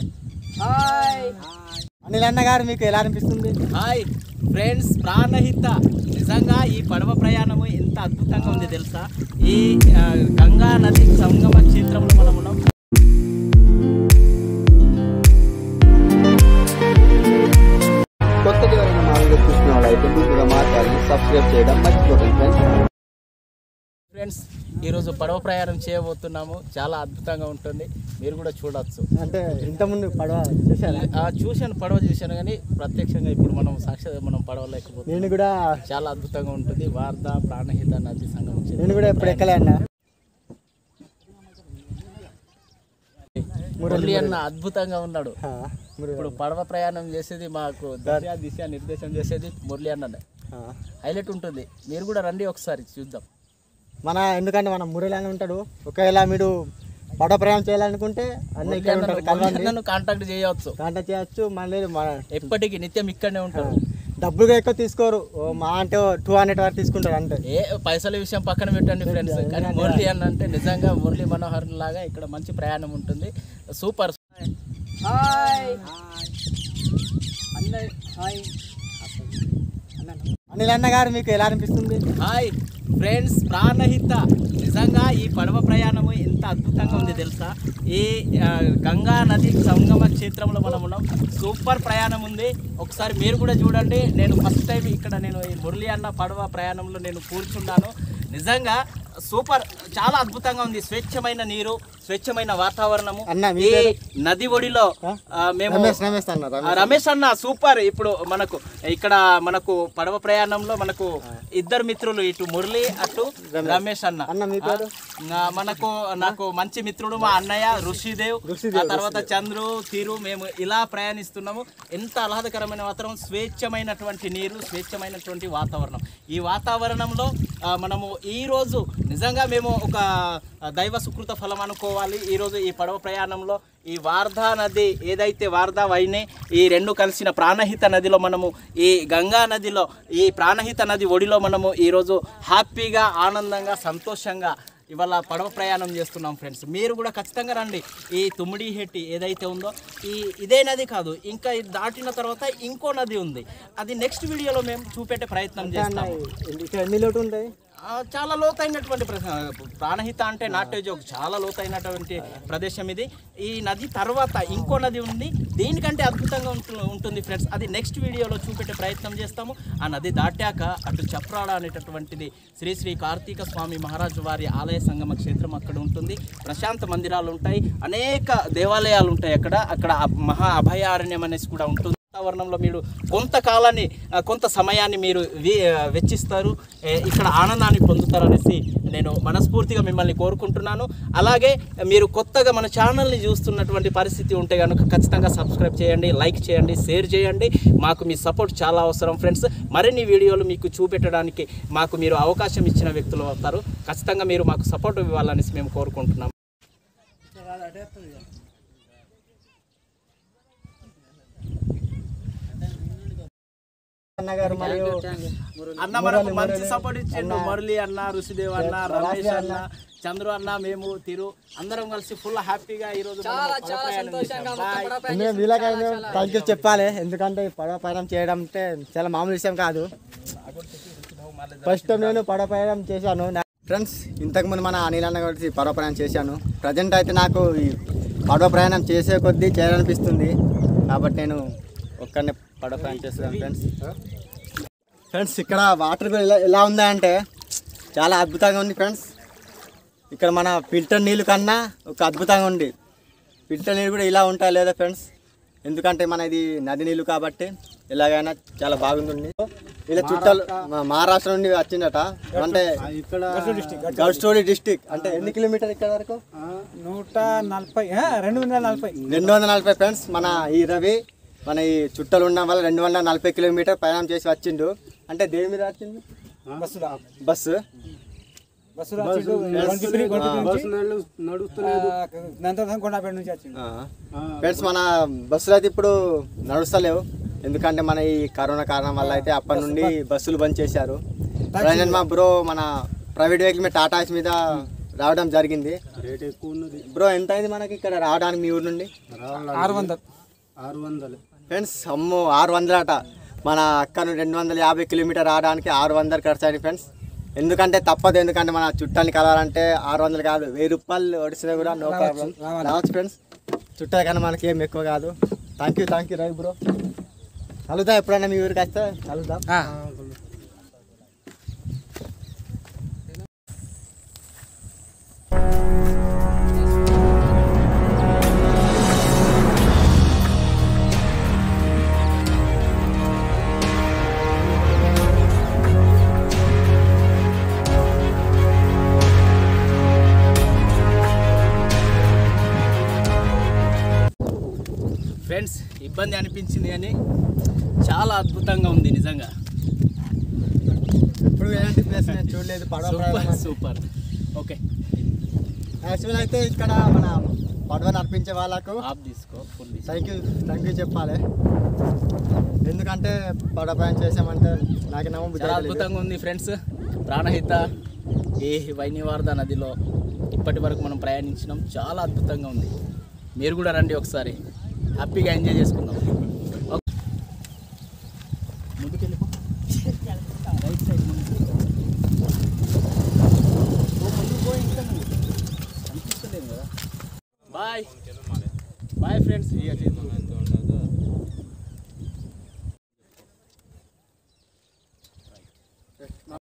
Hi Anil అన్న గారు మీకు ఎలా అనిపిస్తుంది? హాయ్ ఫ్రెండ్స్, ప్రాణహిత నిజంగా ఈ పడవ ప్రయాణము ఎంత అద్భుతంగా ఉంది తెలుసా? ఈ గంగా నది సంగమ క్షేత్రంలో మనం ఉన్నాం. కొత్తగా ఎవరైనా మా వీడియో చూసిన వాళ్ళైతే ముందుగా మా ఛానల్ సబ్స్క్రైబ్ చేయడం మర్చిపోకండి ఫ్రెండ్స్. ఈరోజు పడవ ప్రయాణం చేయబోతున్నాము. చాలా అద్భుతంగా ఉంటుంది, మీరు కూడా చూడవచ్చు. అంటే ఇంతకుముందు పడవ చూశాను, పడవ చూశాను, కానీ ప్రత్యక్షంగా ఇప్పుడు మనం సాక్షాత్ మనం పడవలో ఎక్కబోతున్నాం. నేను కూడా చాలా అద్భుతంగా ఉంటుంది. వార్దా ప్రాణహిత నది సంగమం. నేను కూడా ఎప్పుడు ఎక్కలే అన్న. మురళి అన్న అద్భుతంగా ఉన్నాడు. ఇప్పుడు పడవ ప్రయాణం చేసేది మాకు దిశ నిర్దేశం చేసేది మురళి అన్న. హైలైట్ ఉంటుంది, మీరు కూడా రండి ఒకసారి చూద్దాం. ఎందుకంటే మన మురళి అన్న ఉంటాడు. ఒకవేళ మీరు పడవ ప్రయాణం చేయాలనుకుంటే అన్న ఇక్కడ ఉంటాడు, కాంటాక్ట్ చేయవచ్చు. మళ్ళీ ఎప్పటికీ నిత్యం ఇక్కడనే ఉంటాడు. డబ్బుగా ఎక్కువ తీసుకోరు, మా అంటే 200 వరకు తీసుకుంటారు. అంటే పైసల విషయం పక్కన పెట్టండి ఫ్రెండ్స్, కానీ మురళి అన్న అంటే నిజంగా మురళి మనోహర్ లాగా ఇక్కడ మంచి ప్రయాణం ఉంటుంది. సూపర్. అనిల్ అన్న గారు మీకు ఎలా అనిపిస్తుంది? హాయ్ ఫ్రెండ్స్, ప్రాణహిత నిజంగా ఈ పడవ ప్రయాణము ఎంత అద్భుతంగా ఉంది తెలుసా? ఈ గంగా నది సంగమ క్షేత్రంలో మనం ఉన్నాం. సూపర్ ప్రయాణం ఉంది, ఒకసారి మీరు కూడా చూడండి. నేను ఫస్ట్ టైం ఇక్కడ ఈ మురళి అన్న పడవ ప్రయాణంలో నేను కూర్చున్నాను. నిజంగా సూపర్, చాలా అద్భుతంగా ఉంది. స్వచ్ఛమైన నీరు, స్వచ్ఛమైన వాతావరణము. ఈ నది ఒడిలో మేము రమేష్ అన్న సూపర్. ఇప్పుడు మనకు పడవ ప్రయాణంలో మనకు ఇద్దరు మిత్రులు, ఇటు మురళి అటు రమేష్ అన్న. నాకు మంచి మిత్రుడు మా అన్నయ్య ఋషిదేవ్, ఆ తర్వాత చంద్రు తీరు. మేము ఇలా ప్రయాణిస్తున్నాము. ఎంత ఆహ్లాదకరమైన వాతావరణం, స్వేచ్ఛమైనటువంటి నీరు, స్వేచ్ఛమైనటువంటి వాతావరణం. ఈ వాతావరణంలో మనము ఈరోజు నిజంగా మేము ఒక దైవ సుకృత ఫలం అనుకోవాలి. ఈరోజు ఈ పడవ ప్రయాణంలో ఈ వార్దా నది ఏదైతే వార్దా వైనే ఈ రెండు కలిసిన ప్రాణహిత నదిలో మనము ఈ గంగా నదిలో ఈ ప్రాణహిత నది ఒడిలో మనము ఈరోజు హ్యాపీగా, ఆనందంగా, సంతోషంగా ఇవాళ పడవ ప్రయాణం చేస్తున్నాం ఫ్రెండ్స్. మీరు కూడా ఖచ్చితంగా రండి. ఈ తుమ్మిడిహెట్టి ఏదైతే ఉందో ఇదే నది కాదు, ఇంకా దాటిన తర్వాత ఇంకో నది ఉంది. అది నెక్స్ట్ వీడియోలో మేము చూపెట్టే ప్రయత్నం చేస్తాము. చాలా లోతైనటువంటి ప్రాణహిత అంటే నాట్య జోక్, చాలా లోతైనటువంటి ప్రదేశం ఇది. ఈ నది తర్వాత ఇంకో నది ఉంది, దీనికంటే అద్భుతంగా ఉంటుంది ఫ్రెండ్స్. అది నెక్స్ట్ వీడియోలో చూపెట్టే ప్రయత్నం చేస్తాము. ఆ నది దాటాక అటు చప్రాడ అనేటటువంటిది శ్రీ శ్రీ కార్తీక స్వామి మహారాజు వారి ఆలయ సంగమ క్షేత్రం అక్కడ ఉంటుంది. ప్రశాంత మందిరాలు ఉంటాయి, అనేక దేవాలయాలు ఉంటాయి అక్కడ మహా అభయారణ్యం అనేసి కూడా ఉంటుంది. వాతావరణంలో మీరు కొంత సమయాన్ని మీరు వెచ్చిస్తారు, ఇక్కడ ఆనందాన్ని పొందుతారనేసి నేను మనస్ఫూర్తిగా మిమ్మల్ని కోరుకుంటున్నాను. అలాగే మీరు కొత్తగా మన ఛానల్ని చూస్తున్నటువంటి పరిస్థితి ఉంటే కనుక ఖచ్చితంగా సబ్స్క్రైబ్ చేయండి, లైక్ చేయండి, షేర్ చేయండి. మాకు మీ సపోర్ట్ చాలా అవసరం ఫ్రెండ్స్. మరిన్ని వీడియోలు మీకు చూపెట్టడానికి మాకు మీరు అవకాశం ఇచ్చిన వ్యక్తులు అవుతారు. ఖచ్చితంగా మీరు మాకు సపోర్ట్ ఇవ్వాలనేసి మేము కోరుకుంటున్నాం. అన్న మనకు మంచి సపోర్ట్ ఇచ్చిండు. మురళి అన్న, ఋషిదేవ్ అన్న, రమేష్ అన్న, చంద్రు అన్న, మేము తీరు అందరం కలిసి ఫుల్ హ్యాపీగా ఈరోజు చెప్పాలి. ఎందుకంటే పడవ ప్రయాణం చేయడం అంటే చాలా మామూలు విషయం కాదు. ఫస్ట్ టైం నేను పడవ ప్రయాణం చేశాను ఫ్రెండ్స్. ఇంతకుముందు మన అనిల్ అన్న కలిసి పడవ ప్రయాణం చేశాను. ప్రజెంట్ అయితే నాకు ఈ పడవ ప్రయాణం చేసే కొద్దీ చేయాలనిపిస్తుంది, కాబట్టి నేను ఒక్కడనే పడవ ప్రయాణం చేస్తున్నాను ఫ్రెండ్స్. ఇక్కడ వాటర్ ఎలా ఉందా అంటే చాలా అద్భుతంగా ఉంది ఫ్రెండ్స్. ఇక్కడ మన ఫిల్టర్ నీళ్ళు కన్నా ఒక అద్భుతంగా ఉంది. ఫిల్టర్ నీళ్ళు కూడా ఇలా ఉంటాయి లేదా ఫ్రెండ్స్, ఎందుకంటే మన ఇది నది నీళ్ళు కాబట్టి ఎలాగైనా చాలా బాగుంటుంది. ఇలా చుట్టాలు మహారాష్ట్ర నుండి వచ్చిందట. అంటే గడ్చిరోలి డిస్టిక్. అంటే ఎన్ని కిలోమీటర్ ఇక్కడ వరకు? 240 ఫ్రెండ్స్. మన ఈ రవి మన ఈ చుట్టాలు ఉండడం వల్ల 240 కిలోమీటర్ ప్రయాణం చేసి వచ్చిండు. అంటే దేని మీద వచ్చింది? బస్సు. ఫ్రెండ్స్ మన బస్సులు అయితే ఇప్పుడు నడుస్తలేవు, ఎందుకంటే మన ఈ కరోనా కారణం వల్ల అయితే అప్పటి నుండి బస్సులు బంద్ చేశారు. మా బ్రో మన ప్రైవేట్ వెహికల్ మీద టాటాస్ మీద రావడం జరిగింది. రేట్ ఎక్కువ ఉన్నది బ్రో ఎంత అయింది మనకి ఇక్కడ రావడానికి మీ ఊరు నుండి? 600 ఫ్రెండ్స్ అమ్మో 600 అట. మన అక్కడ నుండి 250 కిలోమీటర్ రావడానికి 600 ఖర్చు అయింది ఫ్రెండ్స్. ఎందుకంటే తప్పదు, ఎందుకంటే మన చుట్టాన్ని కలవాలంటే 600 కాదు 1000 రూపాయలు ఒడిసినా కూడా నో ప్రాబ్లం రావచ్చు ఫ్రెండ్స్. చుట్టాల కన్నా మనకి ఏం ఎక్కువ కాదు. Thank you Ravi bro. కలుద్దాం ఎప్పుడైనా మీ ఊరికి వస్తే కలుద్దాం. ఫ్రెండ్స్ ఇబ్బంది అనిపించింది కానీ చాలా అద్భుతంగా ఉంది నిజంగా. ఇప్పుడు ఎలాంటి ప్లేస్ నేను చూడలేదు. సూపర్. ఓకే యాక్చువల్ అయితే ఇక్కడ మన పడవ నడిపించే వాళ్ళకు ఆప్ తీసుకో ఫుల్ థ్యాంక్ యూ చెప్పాలి. ఎందుకంటే పడవ ప్రయాణం చేసామంటే నాకు నమ్మబుద్ధి చాలా అవుతలేదు. అద్భుతంగా ఉంది ఫ్రెండ్స్. ప్రాణహిత ఈ వైనివార్ద నదిలో ఇప్పటి వరకు మనం ప్రయాణించినాం. చాలా అద్భుతంగా ఉంది. మీరు కూడా రండి ఒకసారి, హ్యాపీగా ఎంజాయ్ చేసుకుందాం. ముందుకెళ్ళిపో రైట్ సైడ్ ముందుకు పోయి ఇంకా నువ్వు అనిపిస్తలేదు కదా. Bye friends.